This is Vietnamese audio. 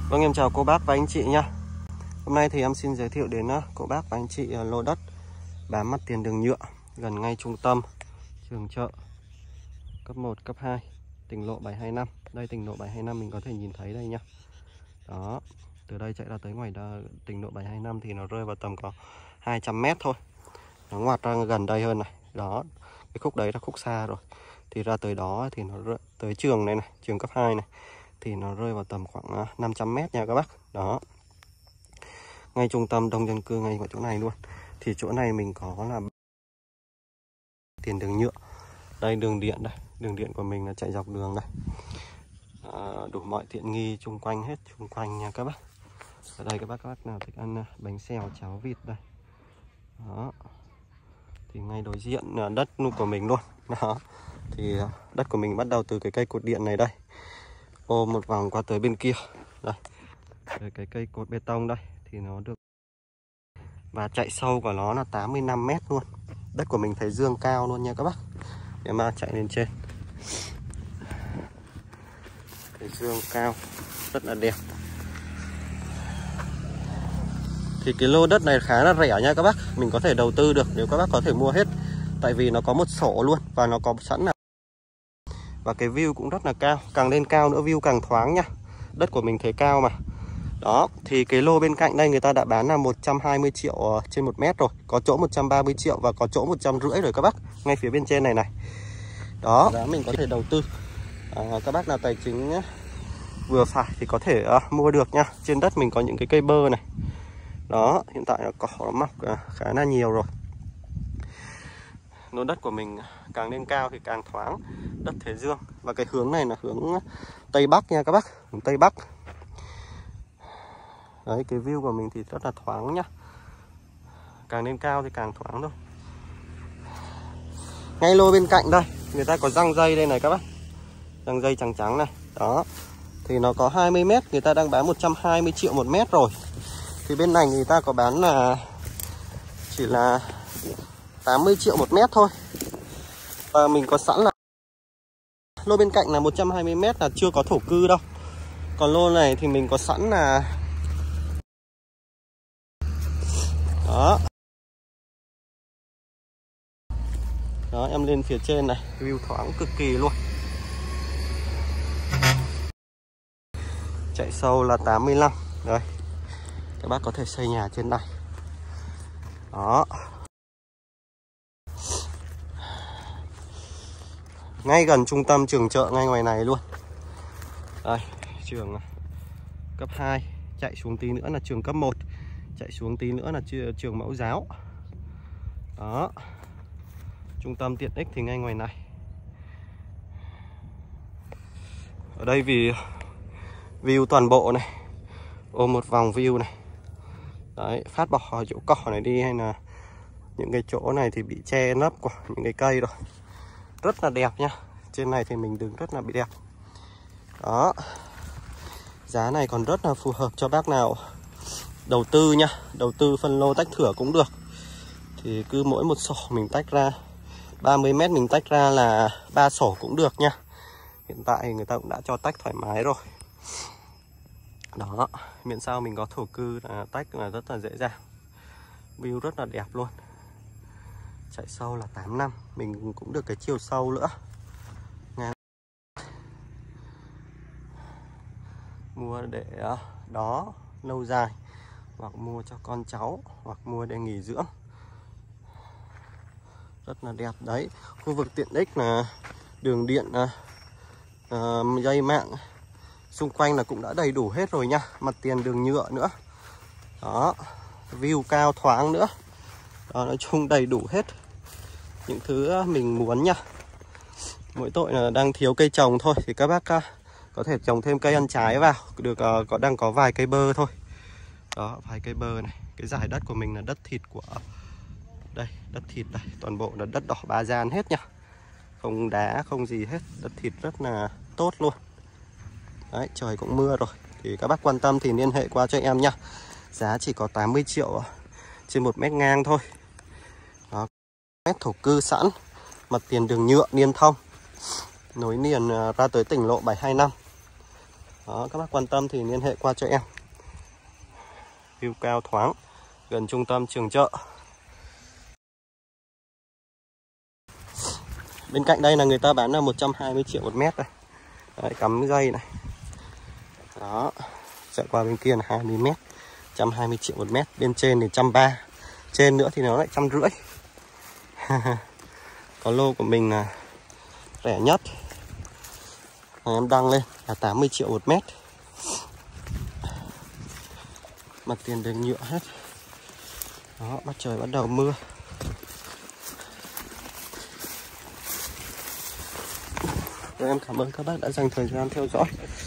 Vâng, em chào cô bác và anh chị nhá. Hôm nay thì em xin giới thiệu đến cô bác và anh chị lô đất bám mặt tiền đường nhựa gần ngay trung tâm trường chợ cấp 1, cấp 2, tỉnh lộ 725. Đây tỉnh lộ 725 mình có thể nhìn thấy đây nhá. Đó, từ đây chạy ra tới ngoài tỉnh lộ 725 thì nó rơi vào tầm có 200 m thôi. Nó ngoặt ra gần đây hơn này. Đó, cái khúc đấy là khúc xa rồi. Thì ra tới đó thì nó tới trường này này, trường cấp 2 này thì nó rơi vào tầm khoảng 500 m nha các bác. Đó, ngay trung tâm đông dân cư, ngay ở chỗ này luôn. Thì chỗ này mình có là tiền đường nhựa. Đây đường điện đây, đường điện của mình là chạy dọc đường đây. Đủ mọi tiện nghi chung quanh hết, chung quanh nha các bác. Ở đây các bác nào thích ăn bánh xèo, cháo vịt đây. Đó, thì ngay đối diện là đất của mình luôn. Đó, thì đất của mình bắt đầu từ cái cây cột điện này đây, ôm một vòng qua tới bên kia đây. Đây, cái cây cột bê tông đây thì nó được, và chạy sâu của nó là 85 m luôn. Đất của mình thấy dương cao luôn nha các bác. Để mà chạy lên trên, thấy dương cao rất là đẹp. Thì cái lô đất này khá là rẻ nha các bác. Mình có thể đầu tư được nếu các bác có thể mua hết. Tại vì nó có một sổ luôn và nó có sẵn là, và cái view cũng rất là cao. Càng lên cao nữa view càng thoáng nha. Đất của mình thấy cao mà. Đó, thì cái lô bên cạnh đây người ta đã bán là 120 triệu trên 1 mét rồi. Có chỗ 130 triệu và có chỗ 150 rồi các bác. Ngay phía bên trên này này. Đó, mình có thể đầu tư. Các bác nào tài chính vừa phải thì có thể mua được nha. Trên đất mình có những cái cây bơ này. Đó, hiện tại là cỏ nó mọc khá là nhiều rồi. Lô đất của mình càng lên cao thì càng thoáng, đất thế dương. Và cái hướng này là hướng Tây Bắc nha các bác, hướng Tây Bắc. Đấy, cái view của mình thì rất là thoáng nhá. Càng lên cao thì càng thoáng thôi. Ngay lô bên cạnh đây, người ta có răng dây đây này các bác. Răng dây trắng trắng này. Đó, thì nó có 20 m, người ta đang bán 120 triệu 1 mét rồi. Thì bên này người ta có bán là chỉ là 80 triệu 1 mét thôi. Và mình có sẵn là lô bên cạnh là 120 m là chưa có thổ cư đâu. Còn lô này thì mình có sẵn là đó. Đó, em lên phía trên này, view thoáng cực kỳ luôn. Chạy sâu là 85. Đây, các bác có thể xây nhà trên này. Đó, ngay gần trung tâm trường chợ, ngay ngoài này luôn. Đây, trường cấp 2. Chạy xuống tí nữa là trường cấp 1. Chạy xuống tí nữa là trường mẫu giáo. Đó, trung tâm tiện ích thì ngay ngoài này. Ở đây vì view toàn bộ này, ôm một vòng view này. Đấy, phát bỏ chỗ cỏ này đi, hay là những cái chỗ này thì bị che lấp của những cái cây rồi. Rất là đẹp nhá. Trên này thì mình đứng rất là bị đẹp. Đó, giá này còn rất là phù hợp cho bác nào đầu tư nhá. Đầu tư phân lô tách thửa cũng được. Thì cứ mỗi một sổ mình tách ra 30 m, mình tách ra là 3 sổ cũng được nha. Hiện tại người ta cũng đã cho tách thoải mái rồi. Đó, miễn sao mình có thổ cư là tách là rất là dễ dàng. View rất là đẹp luôn. Chạy sâu là 8 năm. Mình cũng được cái chiều sâu nữa. Mua để đó lâu dài, hoặc mua cho con cháu, hoặc mua để nghỉ dưỡng. Rất là đẹp đấy. Khu vực tiện ích là đường điện, dây mạng xung quanh là cũng đã đầy đủ hết rồi nha. Mặt tiền đường nhựa nữa. Đó, view cao thoáng nữa. Đó, nói chung đầy đủ hết những thứ mình muốn nha. Mỗi tội là đang thiếu cây trồng thôi. Thì các bác có thể trồng thêm cây ăn trái vào. Được, đang có vài cây bơ thôi. Đó, vài cây bơ này. Cái giải đất của mình là đất thịt của đây, đất thịt đây, toàn bộ là đất đỏ Ba Gian hết nha. Không đá, không gì hết. Đất thịt rất là tốt luôn. Đấy, trời cũng mưa rồi. Thì các bác quan tâm thì liên hệ qua cho em nha. Giá chỉ có 80 triệu trên 1 mét ngang thôi. Đó, mét thổ cư sẵn. Mặt tiền đường nhựa liên thông, nối liền ra tới tỉnh lộ 725. Đó, các bác quan tâm thì liên hệ qua cho em. View cao thoáng, gần trung tâm trường chợ. Bên cạnh đây là người ta bán là 120 triệu một mét này. Đấy, cắm dây này. Đó, chạy qua bên kia là 20 mét, 120 triệu một mét. Bên trên thì 130. Trên nữa thì nó lại 150. Có lô của mình là rẻ nhất, em đăng lên là 80 triệu một mét. Mặt tiền đường nhựa hết. Đó, bắt trời bắt đầu mưa. Rồi, em cảm ơn các bác đã dành thời gian theo dõi.